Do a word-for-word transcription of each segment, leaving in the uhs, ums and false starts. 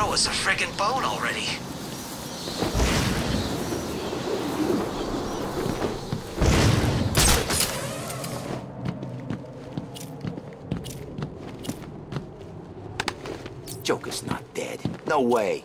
throw us a friggin' bone already. Joker's not dead. No way.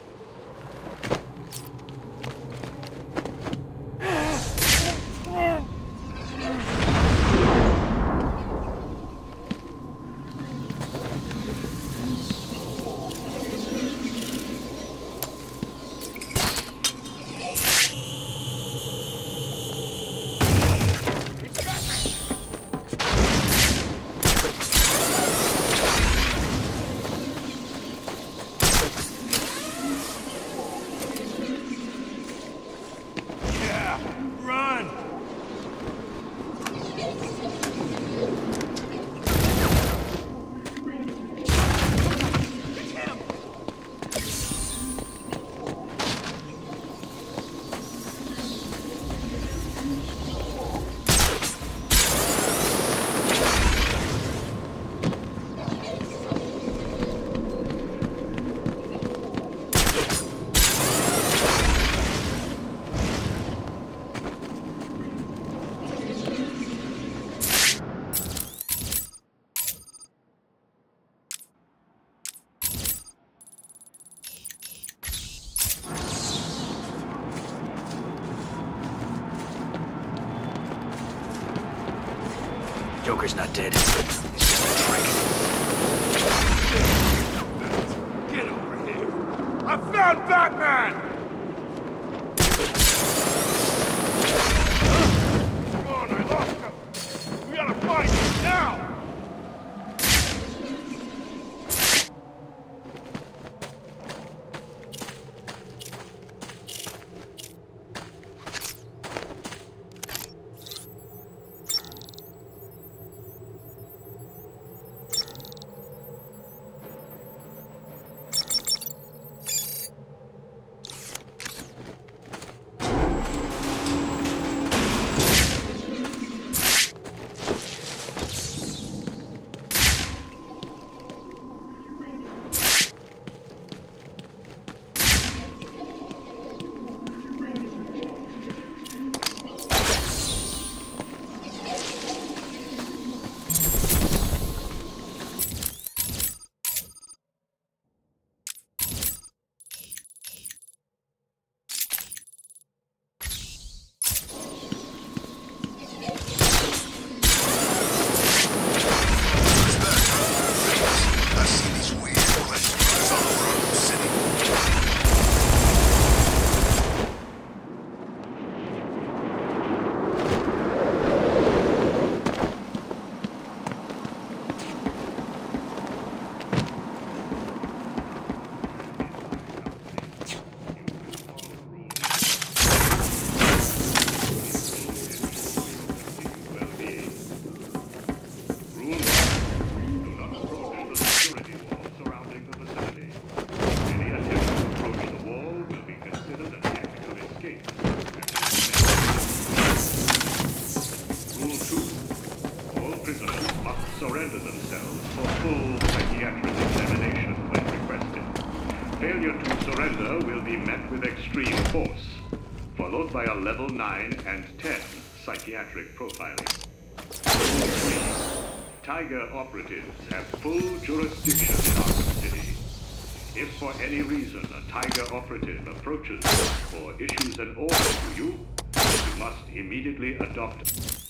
Joker's not dead. He's just a trick. Get over here! I found Batman! Come on, I lost him! We gotta fight him now! Surrender themselves for full psychiatric examination when requested. Failure to surrender will be met with extreme force, followed by a level nine and ten psychiatric profiling. three. Tiger operatives have full jurisdiction in Arkham City. If for any reason a Tiger operative approaches or issues an order to you, you must immediately adopt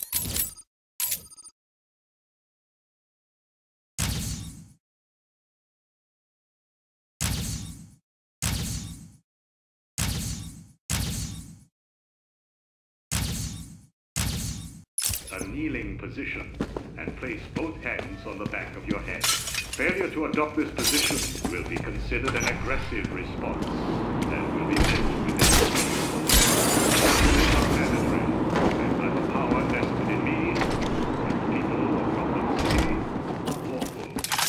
a kneeling position and place both hands on the back of your head. Failure to adopt this position will be considered an aggressive response and will be met with extreme force. Mandatory, and by the power vested in me, the people of Gotham City, lawful.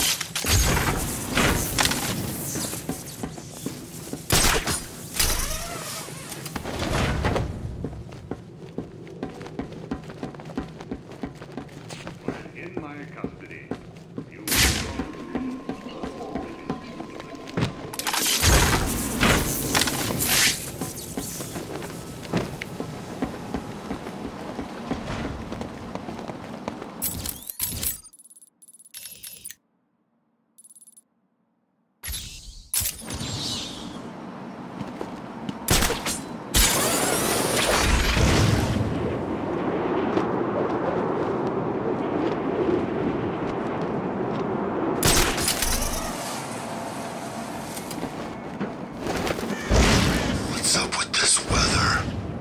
In my custody, you will What's up with this weather?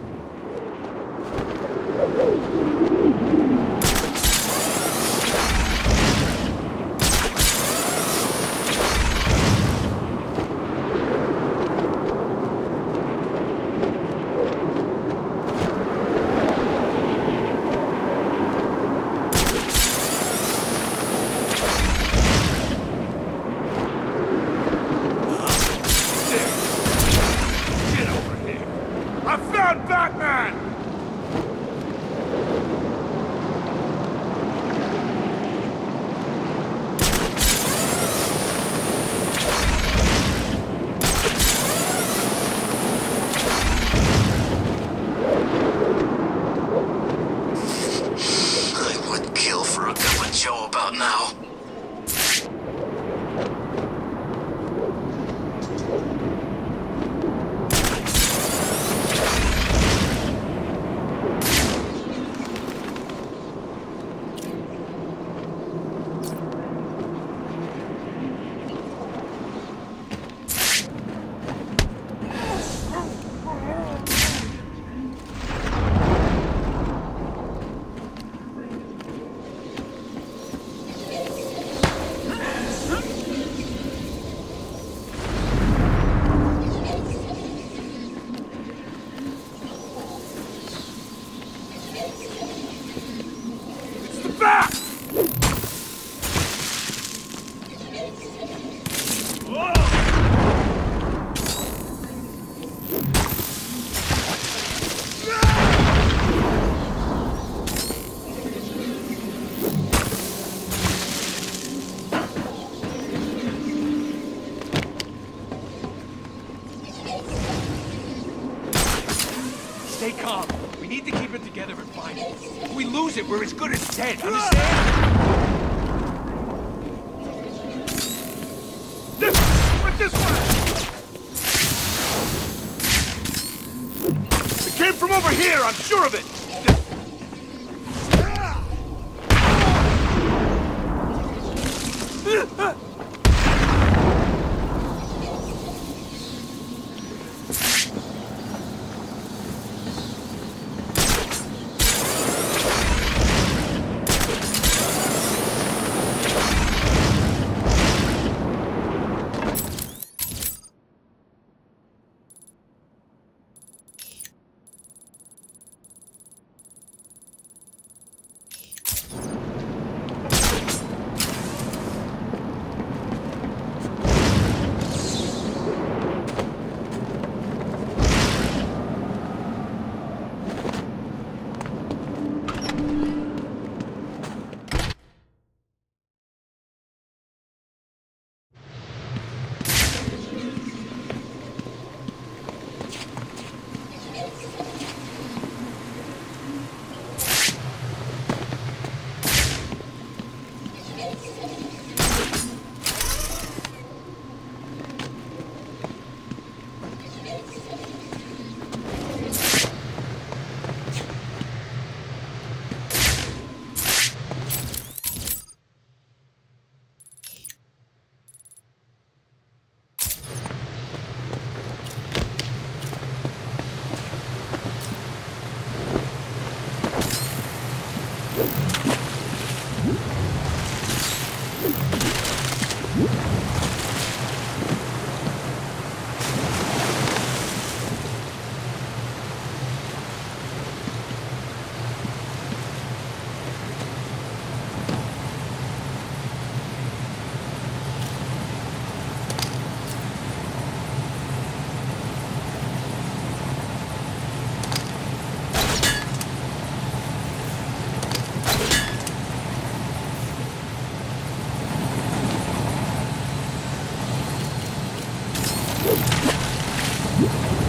Stay calm. We need to keep it together and find it. If we lose it, we're as good as dead, understand? This! What's this one? It came from over here, I'm sure of it! You